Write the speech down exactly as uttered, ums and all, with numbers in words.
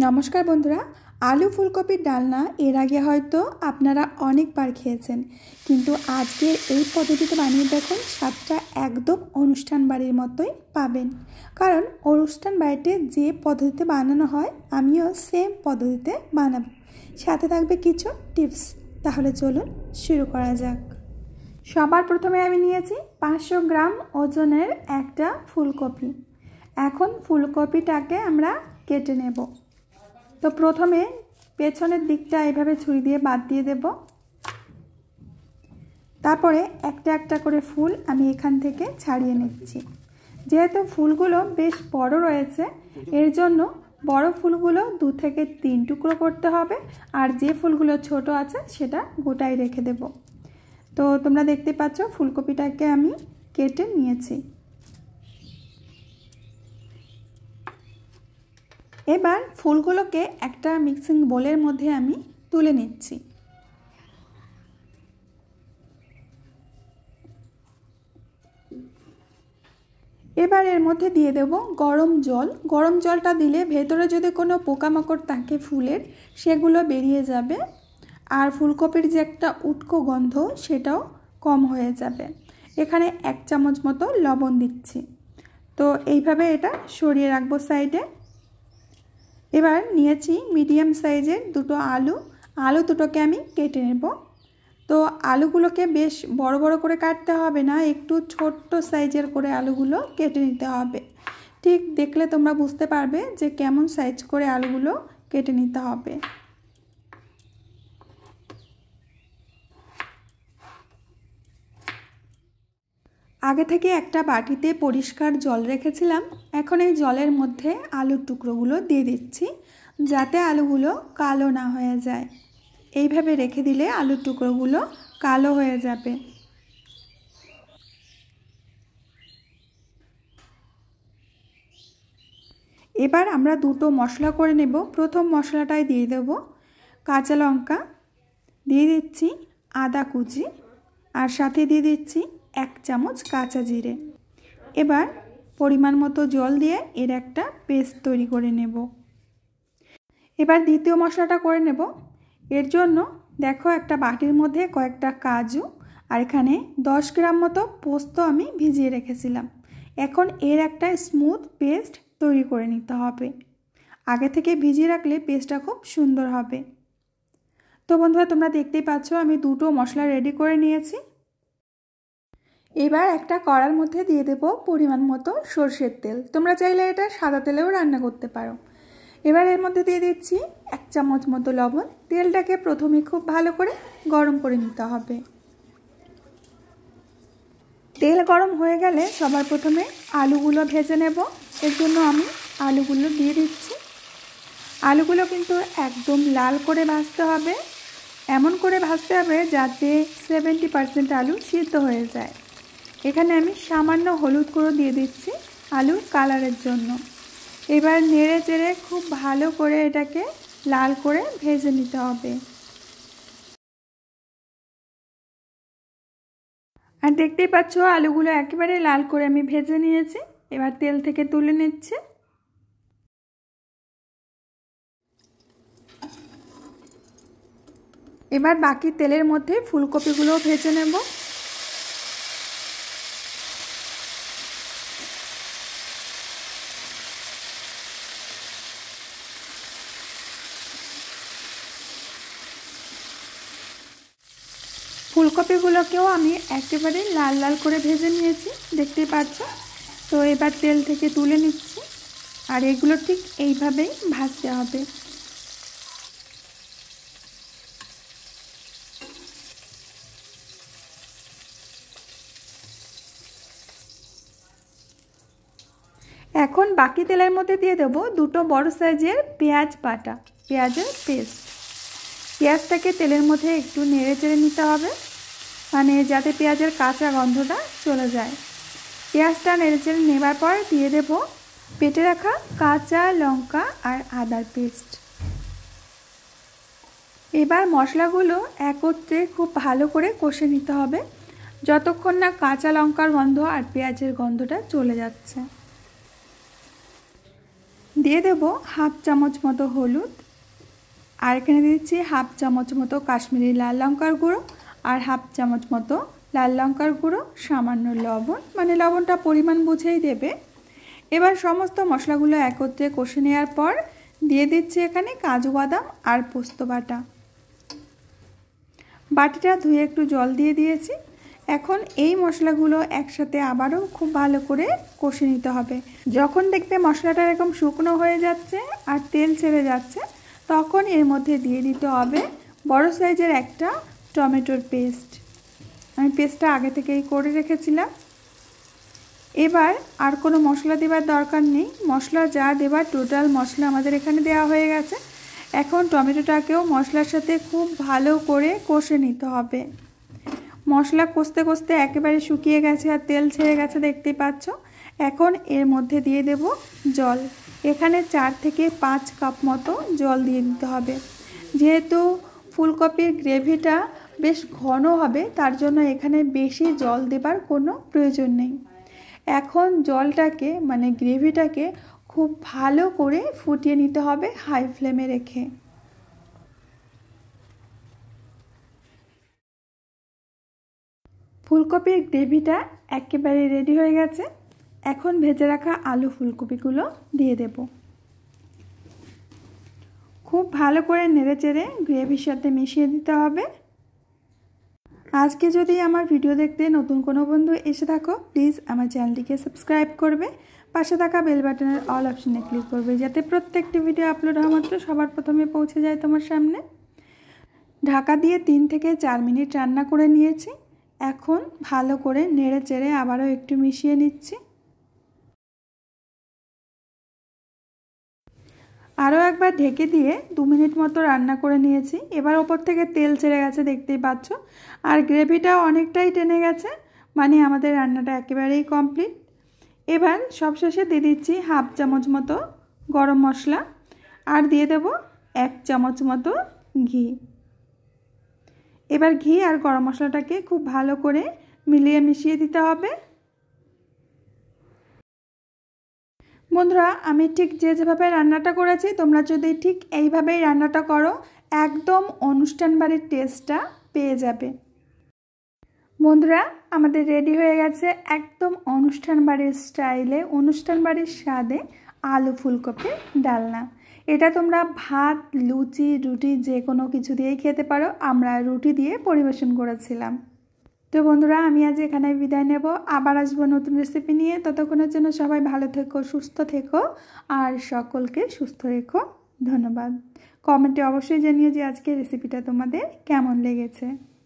নমস্কার বন্ধুরা, আলু ফুলকপির ডালনা এর আগে হয়তো আপনারা অনেকবার খেয়েছেন, কিন্তু আজকের এই পদ্ধতিতে বানিয়ে দেখুন, স্বাদটা একদম অনুষ্ঠান বাড়ির মতোই পাবেন। কারণ অনুষ্ঠান বাড়িতে যে পদ্ধতিতে বানানো হয় আমিও সেম পদ্ধতিতে বানাবো, সাথে থাকবে কিছু টিপস। তাহলে চলুন শুরু করা যাক। সবার প্রথমে আমি নিয়েছি পাঁচশো গ্রাম ওজনের একটা ফুলকপি। এখন ফুলকপিটাকে আমরা কেটে নেব। তো প্রথমে পেছনের দিকটা এইভাবে ছুরি দিয়ে বাদ দিয়ে দেব। তারপরে একটা একটা করে ফুল আমি এখান থেকে ছাড়িয়ে নিচ্ছি। যেহেতু ফুলগুলো বেশ বড় রয়েছে, এর জন্য বড় ফুলগুলো দু থেকে তিন টুকরো করতে হবে, আর যে ফুলগুলো ছোট আছে সেটা গোটাই রেখে দেব। তো তোমরা দেখতে পাচ্ছ ফুলকপিটাকে আমি কেটে নিয়েছি। এবার ফুলগুলোকে একটা মিক্সিং বোলের মধ্যে আমি তুলে নিচ্ছি। এবার এর মধ্যে দিয়ে দেব গরম জল। গরম জলটা দিলে ভেতরে যদি কোনো পোকামাকড় থাকে ফুলের, সেগুলো বেরিয়ে যাবে, আর ফুলকপির যে একটা উটকো গন্ধ সেটাও কম হয়ে যাবে। এখানে এক চামচ মতো লবণ দিচ্ছি। তো এইভাবে এটা সরিয়ে রাখবো সাইডে। এবার নিয়েছি মিডিয়াম সাইজের দুটো আলু। আলু দুটোকে আমি কেটে নেব। তো আলুগুলোকে বেশ বড় বড় করে কাটতে হবে না, একটু ছোট্ট সাইজের করে আলুগুলো কেটে নিতে হবে। ঠিক দেখলে তোমরা বুঝতে পারবে যে কেমন সাইজ করে আলুগুলো কেটে নিতে হবে। আগে থেকে একটা বাটিতে পরিষ্কার জল রেখেছিলাম। এখন এই জলের মধ্যে আলুর টুকরোগুলো দিয়ে দিচ্ছি, যাতে আলুগুলো কালো না হয়ে যায়। এইভাবে রেখে দিলে আলুর টুকরোগুলো কালো হয়ে যাবে। এবার আমরা দুটো মশলা করে নেব। প্রথম মশলাটাই দিয়ে দেব কাঁচা লঙ্কা, দিয়ে দিচ্ছি আদা কুচি, আর সাথে দিয়ে দিচ্ছি এক চামচ কাঁচা জিরে। এবার পরিমাণ মতো জল দিয়ে এর একটা পেস্ট তৈরি করে নেব। এবার দ্বিতীয় মশলাটা করে নেব। এর জন্য দেখো একটা বাটির মধ্যে কয়েকটা কাজু আর এখানে দশ গ্রাম মতো পোস্ত আমি ভিজিয়ে রেখেছিলাম। এখন এর একটা স্মুথ পেস্ট তৈরি করে নিতে হবে। আগে থেকে ভিজিয়ে রাখলে পেস্টটা খুব সুন্দর হবে। তো বন্ধুরা, তোমরা দেখতেই পাচ্ছ আমি দুটো মশলা রেডি করে নিয়েছি। এবার একটা কড়ার মধ্যে দিয়ে দেব পরিমাণ মতো সরষের তেল। তোমরা চাইলে এটা সাদা তেলেও রান্না করতে পারো। এবার এর মধ্যে দিয়ে দিচ্ছি এক চামচ মতো লবণ। তেলটাকে প্রথমে খুব ভালো করে গরম করে নিতে হবে। তেল গরম হয়ে গেলে সবার প্রথমে আলুগুলো ভেজে নেব। এর জন্য আমি আলুগুলো দিয়ে দিচ্ছি। আলুগুলো কিন্তু একদম লাল করে ভাজতে হবে, এমন করে ভাজতে হবে যাতে সেভেন্টি পার্সেন্ট আলু সিদ্ধ হয়ে যায়। এখানে আমি সামান্য হলুদ গুঁড়ো দিয়ে দিচ্ছি আলুর কালারের জন্য। এবার নেড়ে চেড়ে খুব ভালো করে এটাকে লাল করে ভেজে নিতে হবে। আর দেখতেই পাচ্ছ আলুগুলো একেবারে লাল করে আমি ভেজে নিয়েছি। এবার তেল থেকে তুলে নিচ্ছি। এবার বাকি তেলের মধ্যে ফুলকপিগুলো ভেজে নেব। ফুলকপিগুলোকেও আমি একেবারে লাল লাল করে ভেজে নিয়েছি, দেখতেই পাচ্ছ। তো এবার তেল থেকে তুলে নিচ্ছি, আর এগুলো ঠিক এইভাবেই ভাজতে হবে। এখন বাকি তেলের মধ্যে দিয়ে দেবো দুটো বড় সাইজের পেঁয়াজ বাটা, পেঁয়াজের পেস্ট। পেঁয়াজটাকে তেলের মধ্যে একটু নেড়ে চেড়ে নিতে হবে, মানে যাতে পেঁয়াজের কাঁচা গন্ধটা চলে যায়। পেঁয়াজটা নেড়ে চেড়ে নেবার পর দিয়ে দেব পেটে রাখা কাঁচা লঙ্কা আর আদার পেস্ট। এবার মশলাগুলো একত্রে খুব ভালো করে কষে নিতে হবে, যতক্ষণ না কাঁচা লঙ্কার গন্ধ আর পেঁয়াজের গন্ধটা চলে যাচ্ছে। দিয়ে দেব হাফ চামচ মতো হলুদ, আর এখানে দিচ্ছি হাফ চামচ মতো কাশ্মীরি লাল লঙ্কার গুঁড়ো আর হাফ চামচ মতো লাল লঙ্কার গুঁড়ো, সামান্য লবণ, মানে লবণটা পরিমাণ বুঝেই দেবে। এবার সমস্ত মশলাগুলো একত্রে কষে নেওয়ার পর দিয়ে দিচ্ছি এখানে কাজু বাদাম আর পোস্ত বাটা। বাটিটা ধুয়ে একটু জল দিয়ে দিয়েছি। এখন এই মশলাগুলো একসাথে আবারও খুব ভালো করে কষে নিতে হবে। যখন দেখবে মশলাটা এরকম শুকনো হয়ে যাচ্ছে আর তেল ছেড়ে যাচ্ছে, তখন এর মধ্যে দিয়ে দিতে হবে বড় সাইজের একটা টমেটোর পেস্ট। আমি পেস্টটা আগে থেকেই করে রেখেছিলাম। এবার আর কোনো মশলা দেওয়ার দরকার নেই, মশলা যা দেবার টোটাল মশলা আমাদের এখানে দেওয়া হয়ে গেছে। এখন টমেটোটাকেও মশলার সাথে খুব ভালো করে কষে নিতে হবে। মশলা কষতে কষতে একেবারে শুকিয়ে গেছে আর তেল ছেড়ে গেছে, দেখতেই পাচ্ছ। এখন এর মধ্যে দিয়ে দেব জল। এখানে চার থেকে পাঁচ কাপ মতো জল দিয়ে দিতে হবে। যেহেতু ফুলকপির গ্রেভিটা বেশ ঘন হবে, তার জন্য এখানে বেশি জল দেবার কোনো প্রয়োজন নেই। এখন জলটাকে মানে গ্রেভিটাকে খুব ভালো করে ফুটিয়ে নিতে হবে হাই ফ্লেমে রেখে। ফুলকপির গ্রেভিটা একেবারে রেডি হয়ে গেছে। এখন ভেজে রাখা আলু ফুলকপিগুলো দিয়ে দেব। খুব ভালো করে নেড়েচেড়ে গ্রেভির সাথে মিশিয়ে দিতে হবে। আজকে যদি আমার ভিডিও দেখতে নতুন কোনো বন্ধু এসে থাকো, প্লিজ আমার চ্যানেলটিকে সাবস্ক্রাইব করবে, পাশে থাকা বেল বাটনের অল অপশনে ক্লিক করবে, যাতে প্রত্যেকটি ভিডিও আপলোড হওয়া মাত্র সবার প্রথমে পৌঁছে যায় তোমার সামনে। ঢাকা দিয়ে তিন থেকে চার মিনিট রান্না করে নিয়েছি। এখন ভালো করে নেড়ে চেড়ে আবারও একটু মিশিয়ে নিচ্ছি। আরও একবার ঢেকে দিয়ে দু মিনিট মতো রান্না করে নিয়েছি। এবার ওপর থেকে তেল ছেড়ে গেছে, দেখতেই পাচ্ছ, আর গ্রেভিটাও অনেকটাই টেনে গেছে, মানে আমাদের রান্নাটা একেবারেই কমপ্লিট। এবার সবশেষে দিয়ে দিচ্ছি হাফ চামচ মতো গরম মশলা আর দিয়ে দেব এক চামচ মতো ঘি। এবার ঘি আর গরম মশলাটাকে খুব ভালো করে মিলিয়ে মিশিয়ে দিতে হবে। বন্ধুরা, আমি ঠিক যে যেভাবে রান্নাটা করেছি, তোমরা যদি ঠিক এইভাবেই রান্নাটা করো, একদম অনুষ্ঠান বাড়ির টেস্টটা পেয়ে যাবে। বন্ধুরা, আমাদের রেডি হয়ে গেছে একদম অনুষ্ঠান বাড়ির স্টাইলে, অনুষ্ঠান বাড়ির স্বাদে আলু ফুলকপির ডালনা। এটা তোমরা ভাত, লুচি, রুটি যে কোনো কিছু দিয়েই খেতে পারো। আমরা রুটি দিয়ে পরিবেশন করেছিলাম। তো বন্ধুরা, আমি আজ এখানে বিদায় নেব। আবার আসবো নতুন রেসিপি নিয়ে। ততক্ষণের জন্য সবাই ভালো থেকো, সুস্থ থেকো আর সকলকে সুস্থ রেখো। ধন্যবাদ। কমেন্টে অবশ্যই জানিও যে আজকের রেসিপিটা তোমাদের কেমন লেগেছে।